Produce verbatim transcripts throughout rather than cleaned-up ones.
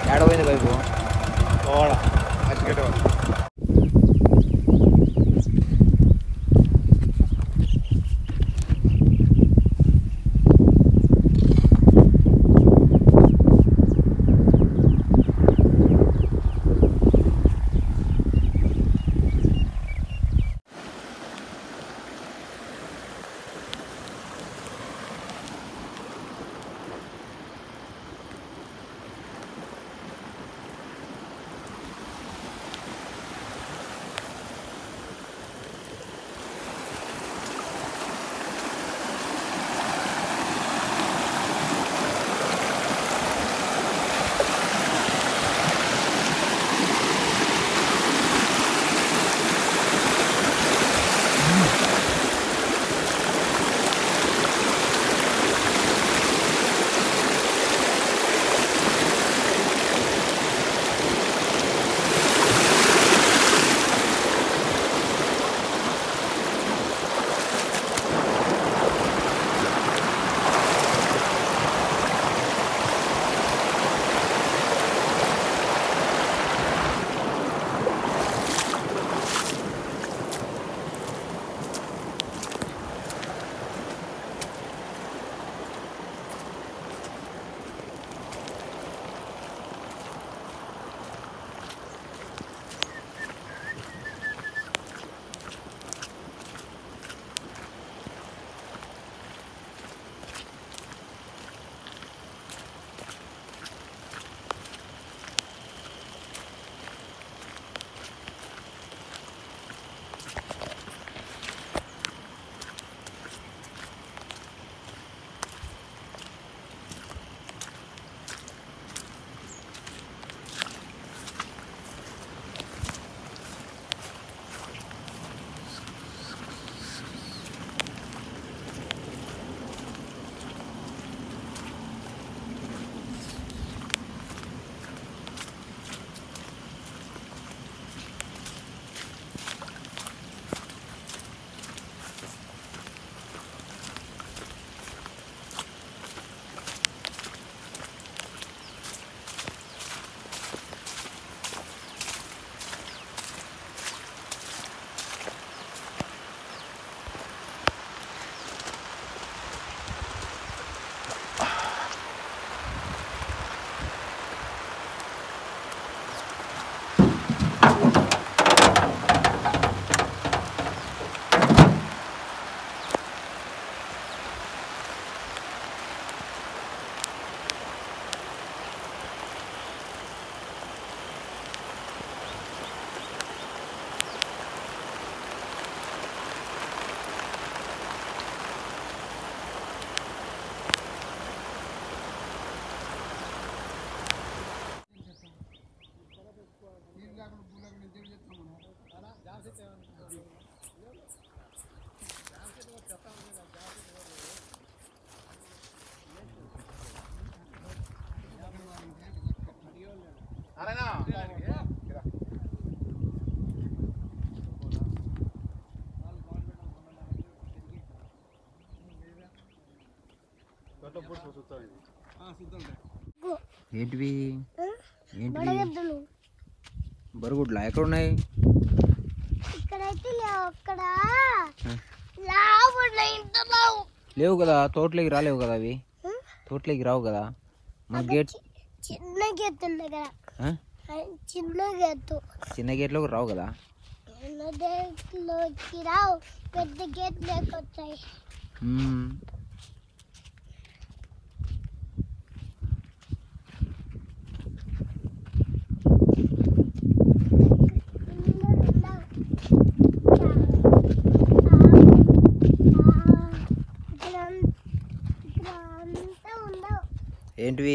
ఏడపోయింది pipe ఓడ అచ్చిగడ్డ ఏంటివి ఏంటివి బరుగుడ్లా ఎక్కడ ఉన్నాయి? లేవు కదా, తోటలోకి రాలేవు కదా అవి, తోటలోకి రావు కదా. మన గేట్ చిన్న గేట్ ఉంది కదా, చిన్న గేట్ చిన్న గేట్లోకి రావు కదా. చిన్న గేట్లోకి రావు, పెద్ద గేట్ లేకొచ్చాయి. ఏంటివి?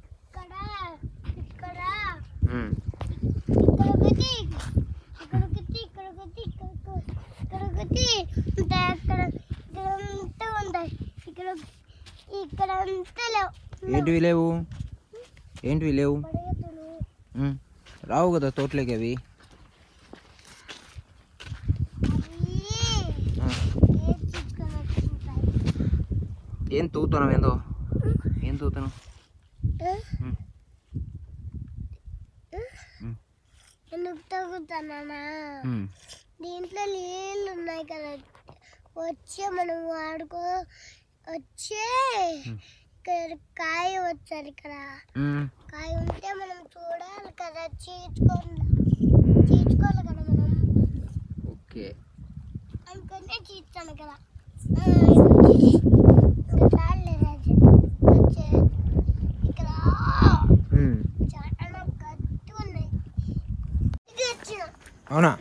ఏంటివి లేవు? ఏంటివి లేవు? రావు కదా తోటలోకి అవి. ఏం తూతున్నావు? ఏందో ఏం తూతున్నావు? ఎందుకు తగ్గుతానా దీంట్లో నీళ్ళు ఉన్నాయి కదా వచ్చే మనం వాడుకో వచ్చే ఇక్కడ కాయ వచ్చారు ఇక్కడ కాయ ఉంటే మనం చూడాలి కదా చీచుకోవాలి చీచుకోవాలి కదా మనం ఓకే అందుకనే చీచాను కదా ఇంకా చాలే రాజు వచ్చే ఇక్కడ చాలా గట్టి ఉన్నాయి ఇది వచ్చిన అవునా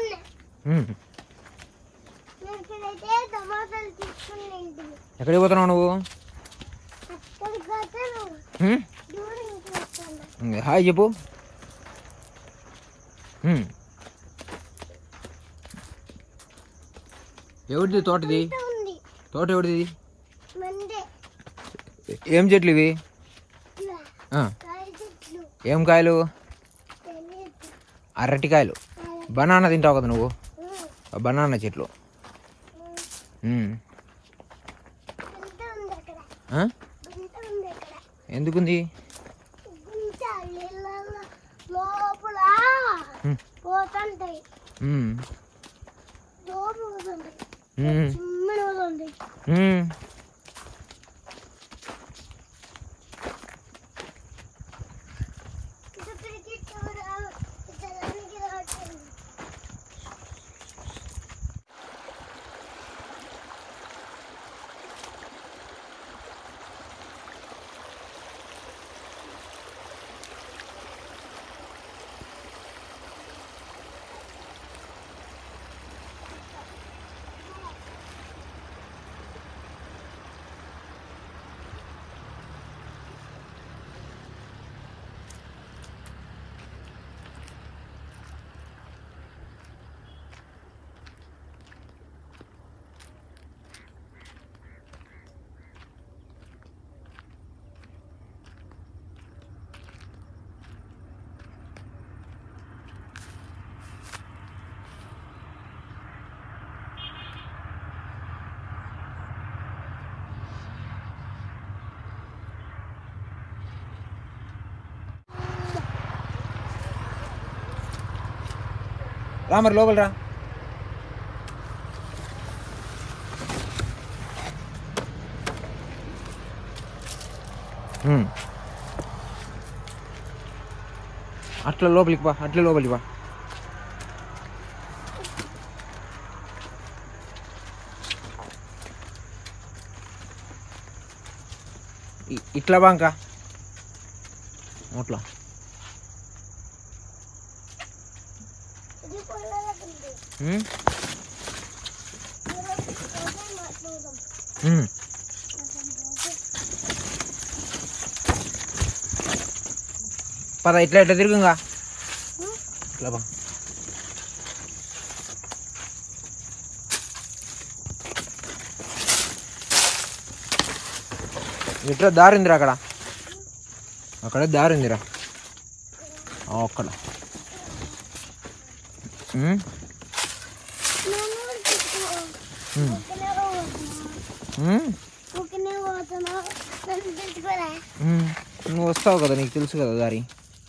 ఇక్కడైతే టమాటాలు తీసుకుని ఎక్కడికి పోతున్నావు నువ్వు హాయ్ చెప్పు ఎవరిది తోటది తోట ఎవరిది ఏం చెట్లు ఇవి ఏం కాయలు అరటికాయలు బనానా తింటావు కదా నువ్వు బనానా చెట్లు ఎందుకుంది లోపల పోతుంటాయి రా మరి లోపల రా అట్లా లోపలికి పా అట్లా లోపలికి పా ఇట్లా బాంక అట్లా పద ఇట్లా ఇట్లా తిరుగుగా ఇట్లా బా ఇట్లా దారిందిరా అక్కడ అక్కడ దారిందిరా అక్కడ నువ్వు వస్తావు కదా నీకు తెలుసు కదా దారి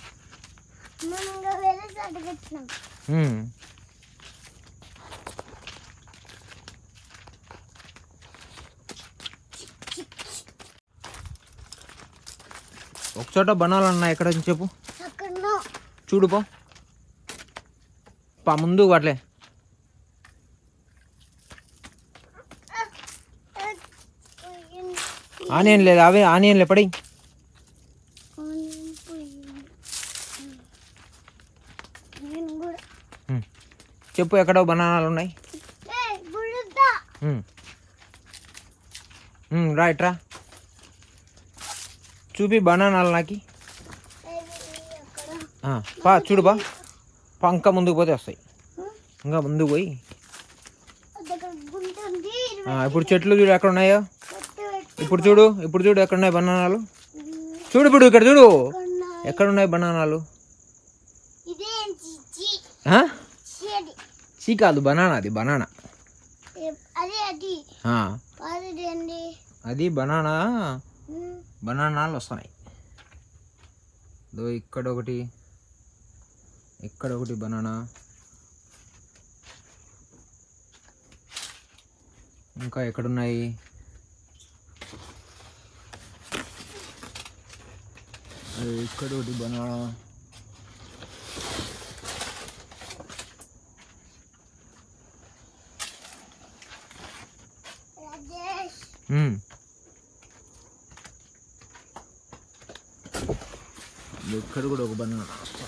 ఒకచోట బనాలన్నా ఎక్కడ చెప్పు చూడు పో పా ముందు వాట్లే ఆనియన్ లేదు అవే ఆనియన్లు ఎప్పటి చెప్పు ఎక్కడో బనానాలు ఉన్నాయి రైట్ రా చూపి బనానాలు నాకి పా చూడు బా పా ఇంకా ముందుకు పోతే వస్తాయి ఇంకా ముందుకు పోయి ఇప్పుడు చెట్లు చూడు ఎక్కడ ఉన్నాయో ఇప్పుడు చూడు ఇప్పుడు చూడు ఎక్కడ ఉన్నాయి బనానాలు చూడు ఇప్పుడు ఇక్కడ చూడు ఎక్కడ ఉన్నాయి బనానాలు చీ కాదు బనానా అది బనానా అది బనానా బనానాలు వస్తున్నాయి దో ఇక్కడ ఒకటి ఇక్కడ ఒకటి బనానా, ఇంకా ఎక్కడున్నాయి? అది ఇక్కడ ఒకటి బనానా, రాజేష్ మ్మ్. ఇక్కడ కూడా ఒక బనానా.